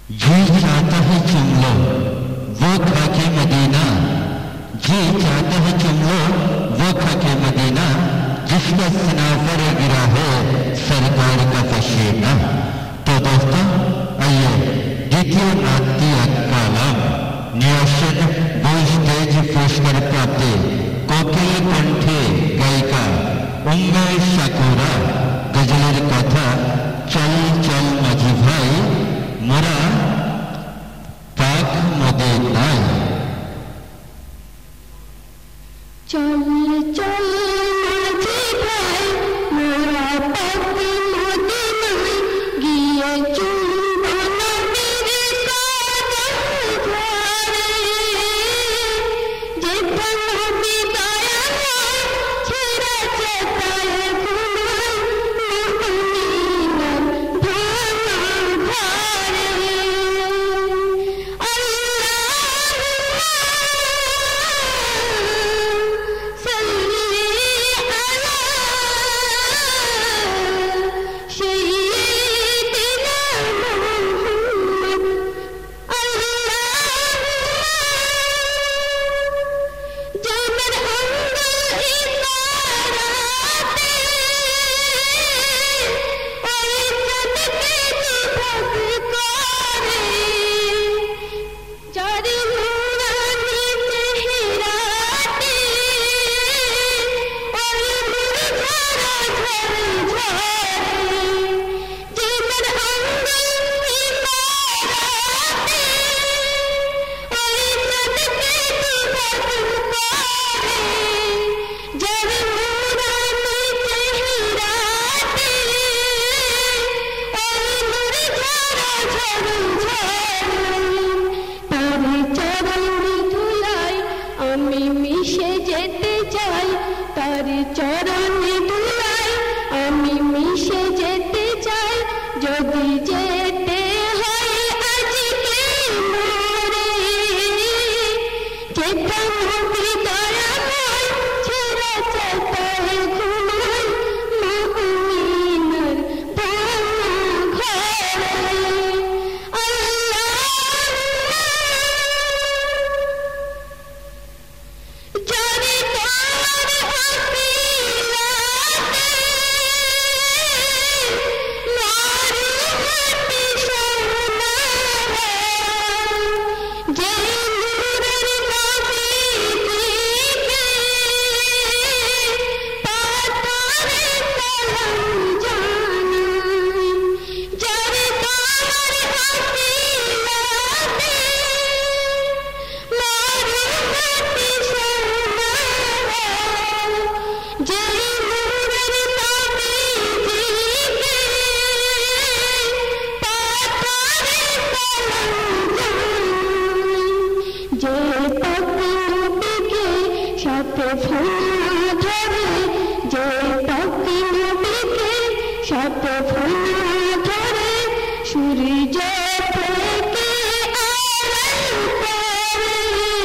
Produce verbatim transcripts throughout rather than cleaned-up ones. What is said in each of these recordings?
जी चाहता है चुम लो वो खाके मदीना, जी चाहता है चुम लो वो खाके मदीना, जिसका सीना पर गिरा है सरकार का पसीना। तो दोस्तों आइए द्वितीय नाट्य कालम नियोशन वो स्टेज पुरस्कार प्राप्त कोकिल कण्ठे गायिका उम्मे शाकुरा गजलेर कथा चल चल माझी भाई मोरा पाक मदीनाय। चल चल माझी भाई मोरा पाक मदीनाय गिये चुम्बा नबीर कदम धरे, जेठा नबी दयामय ছেড়ে যেতায় ঘুমায় মদিনার ভাঙা ঘরে। আল্লাহুম্মা সাল্লি আলা সাইয়্যিদিনা মুহাম্মদ। আল্লাহুম্মা জানের অঙ্গল ইমারাতে ওই চাঁদকে জিভাগ করে, যারে নুরানি চেহারাতে ওই নূর ঝরা ঝরে ঝরে, জানের অঙ্গল ইমারাতে ওই চাঁদকে জিভাগ করে, যারে নুরানি চেহারাতে ওই নূর ঝরা ঝরে ঝরে। তারে চরণ ধুলায় আমি মিশে যেতে চাই, তারে চরণ ধুলায় আমি মিশে যেতে চাই, যদি যেতে হয় আজকে মরে, যেটা নবী দয়াময় ছেড়ে যেতায় ঘুমায় মদিনার ভাঙা ঘরে। আল্লাহুম্মা যারে তোমার ওসিলাতে মারুহাটি সোনা হয়, যেই নূরের নবীজিকে পাতারে সালাম জানাই, যারে তোমার ওসিলাতে মারুহাটি সোনা হয়, যেই নূরের নবীজিকে পাতারে সালাম জানাই, যে পাক নবীকে সাথে ফোনা ধরে, যে পাক নবীকে সাথে ফোনা ধরে, সূর্য থেকে আড়াল করে,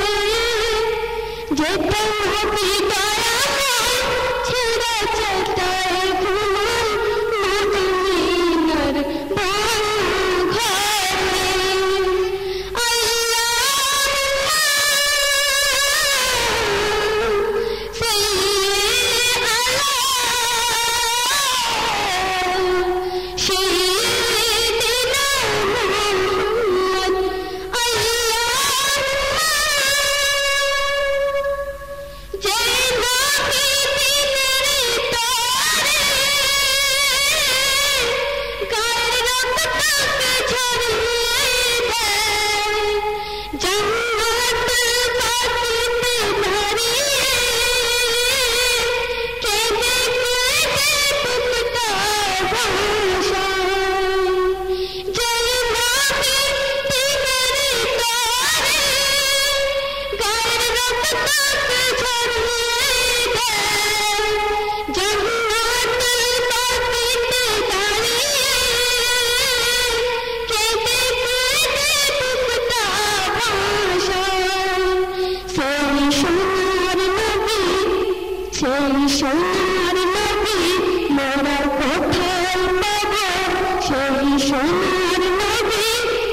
যেটা নবী দয়াময় ছেড়ে যেতায় ঘুমায় মদিনার ভাঙা ঘরে। আল্লাহুম্মা সাল্লি আলা সাইয়্যিদিনা মুহাম্মদ। আল্লাহুম্মা যেই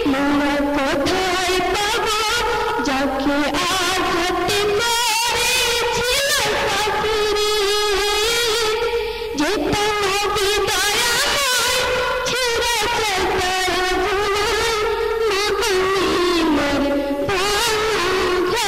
মোরা কোথায় পাবো যাকে আঘাত করেছিল কাফিরে যেত নবী দয়াময় ছেড়ে চতার ভুলায় মুমিনের ভাঙা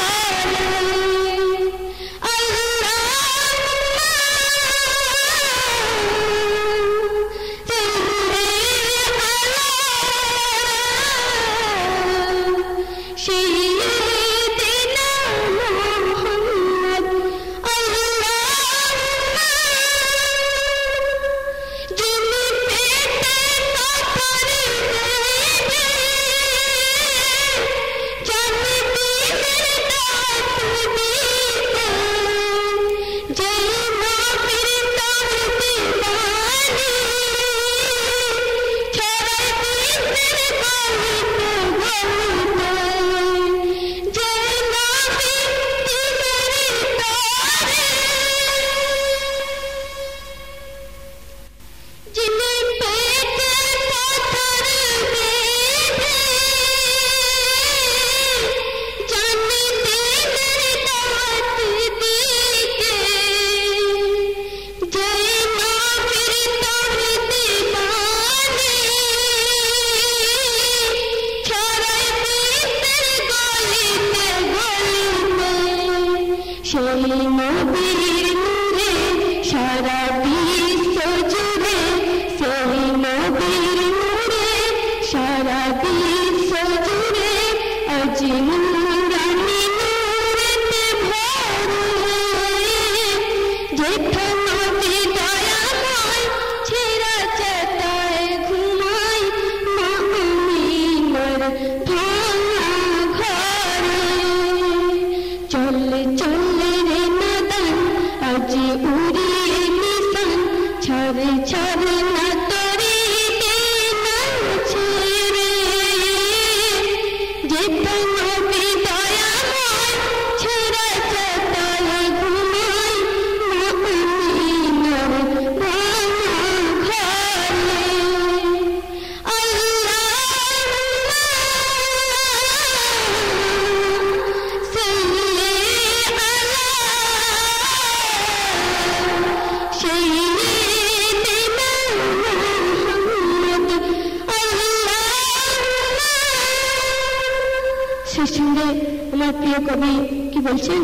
আমার প্রিয় কবি কি বলছেন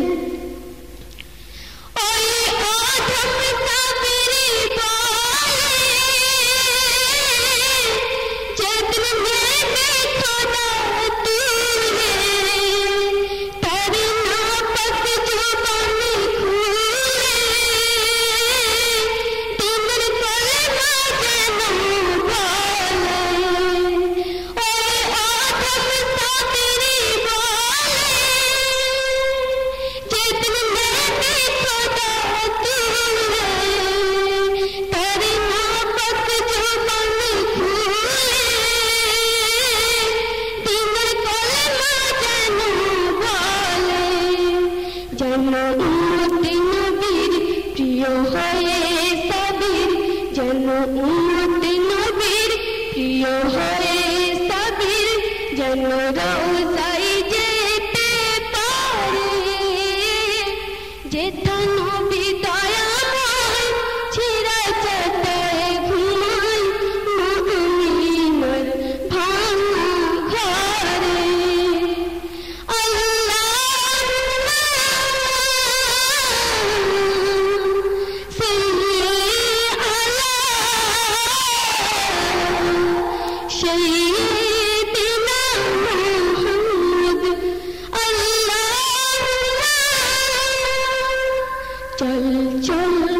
চল চল